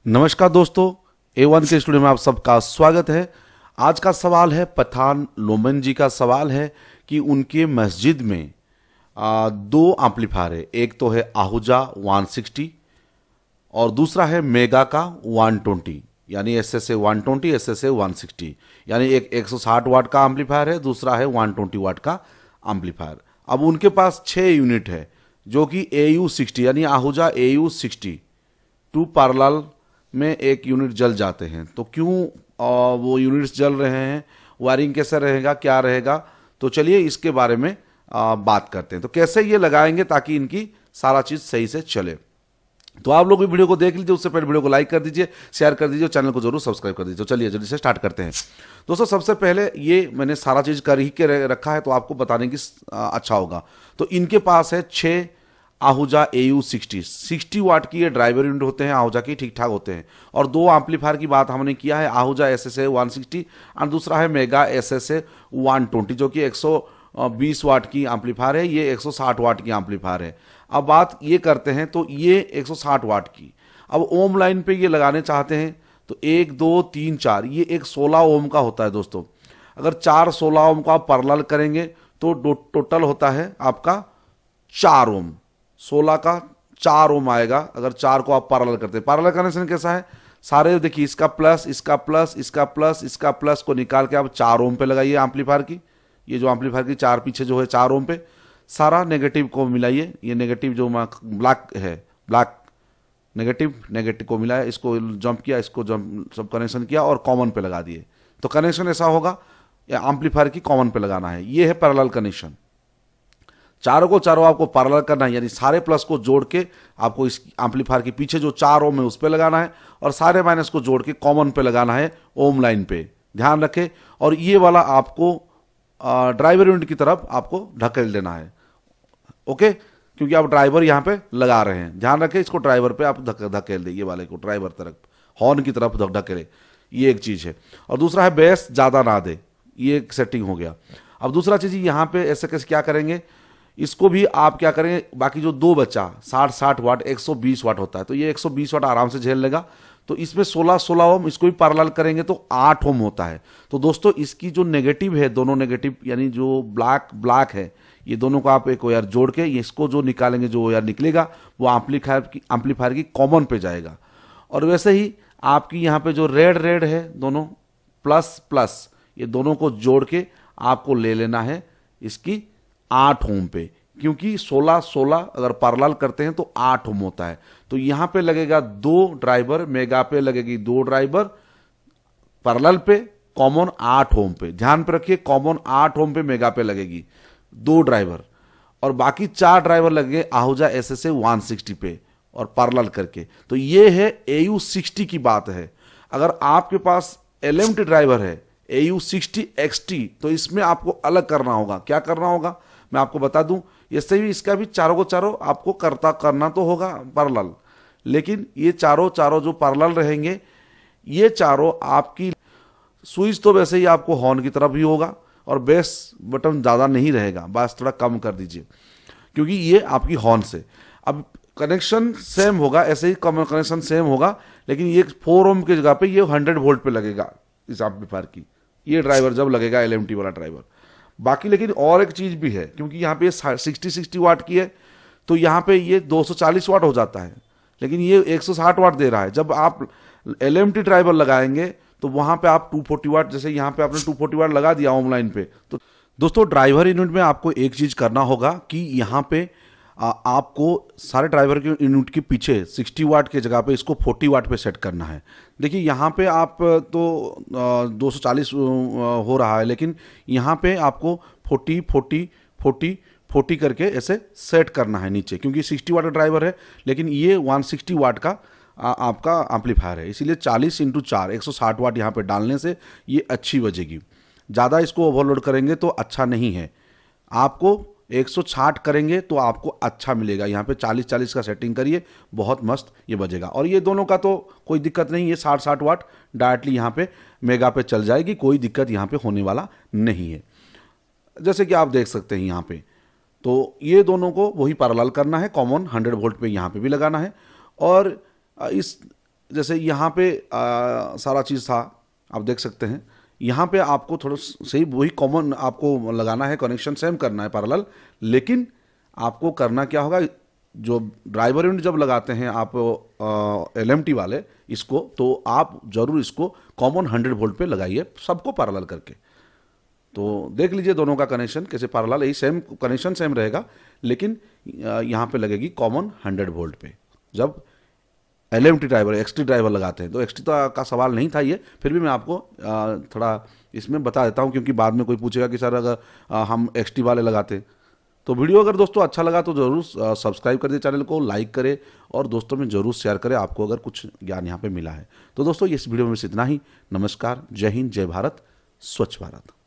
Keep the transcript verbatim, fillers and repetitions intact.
नमस्कार दोस्तों, ए वन के स्टूडियो में आप सबका स्वागत है। आज का सवाल है पठान लोमन जी का सवाल है कि उनके मस्जिद में आ, दो एम्पलीफायर है। एक तो है आहूजा वन सिक्सटी और दूसरा है मेगा का वन ट्वेंटी, यानी S S A one twenty, S S A one sixty, यानी एक एक सौ साठ वाट का एम्पलीफायर है, दूसरा है वन ट्वेंटी वाट का एम्पलीफायर। अब उनके पास छः यूनिट है जो कि ए यू सिक्सटी यानी Ahuja A U sixty two parallel में एक यूनिट जल जाते हैं। तो क्यों आ, वो यूनिट्स जल रहे हैं, वायरिंग कैसे रहेगा, क्या रहेगा, तो चलिए इसके बारे में आ, बात करते हैं। तो कैसे ये लगाएंगे ताकि इनकी सारा चीज़ सही से चले। तो आप लोग भी वीडियो को देख लीजिए, उससे पहले वीडियो को लाइक कर दीजिए, शेयर कर दीजिए, चैनल को जरूर सब्सक्राइब कर दीजिए। तो चलिए जल्दी से स्टार्ट करते हैं। दोस्तों सबसे पहले ये मैंने सारा चीज़ कर ही के रखा है तो आपको बताने की अच्छा होगा। तो इनके पास है छः Ahuja A U sixty sixty watt की ये ड्राइवर यूनिट होते हैं, आहूजा की ठीक ठाक होते हैं। और दो एम्पलीफायर की बात हमने किया है, Ahuja S S A one sixty और दूसरा है mega S S A one twenty जो कि एक सौ बीस वाट की एम्पलीफायर है, ये एक सौ साठ वाट की एम्पलीफायर है। अब बात ये करते हैं तो ये एक सौ साठ वाट की, अब ओम लाइन पे ये लगाने चाहते हैं तो एक दो तीन चार, ये एक सोलह ओम का होता है दोस्तों। अगर चार सोलह ओम को आप पैरेलल करेंगे तो टोटल होता है आपका चार ओम, सोलह का चार ओम आएगा। अगर चार को आप पैरेलल करते हैं, पैरेलल कनेक्शन कैसा है, सारे देखिए इसका प्लस इसका प्लस इसका प्लस इसका प्लस को निकाल के आप चार ओम पे लगाइए एम्पलीफायर की। ये जो एम्पलीफायर की चार पीछे जो है चार ओम पे, सारा नेगेटिव को मिलाइए। ये नेगेटिव जो ब्लैक है, ब्लैक नेगेटिव नेगेटिव को मिलाया, इसको जंप किया, इसको जंप सब कनेक्शन किया और कॉमन पे लगा दिए। तो कनेक्शन ऐसा होगा, या एम्पलीफायर की कॉमन पे लगाना है। ये है पैरेलल कनेक्शन। चारों को चारों आपको पैरेलल करना है, यानी सारे प्लस को जोड़ के आपको इस एम्पलीफायर के पीछे जो चार ओम है उस पे लगाना है और सारे माइनस को जोड़ के कॉमन पे लगाना है ओम लाइन पे, ध्यान रखें। और ये वाला आपको ड्राइवर यूनिट की तरफ आपको ढकेल देना है, ओके, क्योंकि आप ड्राइवर यहाँ पे लगा रहे हैं, ध्यान रखें। इसको ड्राइवर पे आप धकेल दें, ये वाले को ड्राइवर तरफ हॉर्न की तरफ ढकेले, ये एक चीज़ है। और दूसरा है बेस ज़्यादा ना दे, ये एक सेटिंग हो गया। अब दूसरा चीज़ यहाँ पे ऐसे कैसे क्या करेंगे, इसको भी आप क्या करेंगे, बाकी जो दो बच्चा साठ साठ वाट एक सौ बीस वाट होता है, तो ये एक सौ बीस वाट आराम से झेल लेगा। तो इसमें सोलह सोलह ओम, इसको भी पैरेलल करेंगे तो आठ ओम होता है। तो दोस्तों इसकी जो नेगेटिव है, दोनों नेगेटिव यानी जो ब्लैक ब्लैक है, ये दोनों को आप एक वायर जोड़ के इसको जो निकालेंगे, जो वायर निकलेगा वो एम्पलीफायर की एम्पलीफायर की कॉमन पे जाएगा। और वैसे ही आपकी यहाँ पे जो रेड रेड है, दोनों प्लस प्लस, ये दोनों को जोड़ के आपको ले लेना है इसकी आठ ओम पे, क्योंकि सोलह सोलह अगर पैरेलल करते हैं तो आठ ओम होता है। तो यहां पे लगेगा दो ड्राइवर, मेगा पे लगेगी दो ड्राइवर, पैरेलल पे कॉमन आठ ओम पे, ध्यान पे रखिए, कॉमन आठ ओम पे मेगा पे लगेगी दो ड्राइवर, और बाकी चार ड्राइवर लगे Ahuja S S A one sixty पे और पैरेलल करके। तो ये है ए यू सिक्सटी की बात है। अगर आपके पास एल एम टी ड्राइवर है A U sixty X T, तो इसमें आपको अलग करना होगा। क्या करना होगा मैं आपको बता दूं, इससे भी इसका भी चारों को चारों आपको करता करना तो होगा पैरेलल, लेकिन ये चारों चारों जो पैरेलल रहेंगे, ये चारों आपकी स्विच तो वैसे ही आपको हॉर्न की तरफ ही होगा और बेस बटन ज़्यादा नहीं रहेगा, बस थोड़ा कम कर दीजिए क्योंकि ये आपकी हॉर्न से। अब कनेक्शन सेम होगा, ऐसे ही कम कनेक्शन सेम होगा, लेकिन ये फोर ओम की जगह पे ये हंड्रेड वोल्ट पे लगेगा इस एम्पलीफायर की, ये ड्राइवर जब लगेगा एल एम टी वाला ड्राइवर। बाकी लेकिन और एक चीज़ भी है, क्योंकि यहाँ पे सिक्सटी सिक्सटी वाट की है तो यहाँ पे ये दो सौ चालीस वाट हो जाता है, लेकिन ये एक सौ साठ वाट दे रहा है। जब आप एल एम टी ड्राइवर लगाएंगे तो वहाँ पे आप दो सौ चालीस वाट, जैसे यहाँ पे आपने दो सौ चालीस वाट लगा दिया ओम लाइन पे। तो दोस्तों ड्राइवर यूनिट में आपको एक चीज़ करना होगा कि यहाँ पे आ, आपको सारे ड्राइवर के यूनिट के पीछे साठ वाट के जगह पे इसको चालीस वाट पे सेट करना है। देखिए यहाँ पे आप तो दो सौ चालीस हो रहा है, लेकिन यहाँ पे आपको चालीस चालीस चालीस चालीस करके ऐसे सेट करना है नीचे, क्योंकि साठ वाट का ड्राइवर है लेकिन ये एक सौ साठ वाट का आ, आपका एम्पलीफायर है, इसीलिए चालीस इंटू चार एक सौ साठ वाट यहाँ पे डालने से ये अच्छी बजेगी। ज़्यादा इसको ओवरलोड करेंगे तो अच्छा नहीं है, आपको एक सौ साठ करेंगे तो आपको अच्छा मिलेगा। यहाँ पे चालीस चालीस का सेटिंग करिए, बहुत मस्त ये बजेगा। और ये दोनों का तो कोई दिक्कत नहीं, ये साठ साठ वाट डायरेक्टली यहाँ पे मेगा पे चल जाएगी, कोई दिक्कत यहाँ पे होने वाला नहीं है। जैसे कि आप देख सकते हैं यहाँ पे, तो ये दोनों को वही पैरेलल करना है, कॉमन हंड्रेड वोल्ट पे यहाँ पे भी लगाना है। और इस जैसे यहाँ पे आ, सारा चीज़ था, आप देख सकते हैं। यहाँ पे आपको थोड़ा सही वही कॉमन आपको लगाना है, कनेक्शन सेम करना है पैरेलल, लेकिन आपको करना क्या होगा, जो ड्राइवर यूनिट जब लगाते हैं आप एल एम टी वाले इसको, तो आप जरूर इसको कॉमन हंड्रेड वोल्ट पे लगाइए, सबको पैरेलल करके। तो देख लीजिए दोनों का कनेक्शन कैसे पैरेलल, यही सेम कनेक्शन सेम रहेगा, लेकिन यहाँ पे लगेगी कॉमन हंड्रेड वोल्ट पे। जब L M T driver X T driver लगाते हैं, तो एक्स टी का सवाल नहीं था ये, फिर भी मैं आपको थोड़ा इसमें बता देता हूँ, क्योंकि बाद में कोई पूछेगा कि सर अगर हम एक्स टी वाले लगाते हैं। तो वीडियो अगर दोस्तों अच्छा लगा तो ज़रूर सब्सक्राइब कर दीजिए चैनल को, लाइक करें और दोस्तों में ज़रूर शेयर करें, आपको अगर कुछ ज्ञान यहाँ पे मिला है तो। दोस्तों इस वीडियो में बस इतना ही। नमस्कार, जय हिंद, जय भारत, स्वच्छ भारत।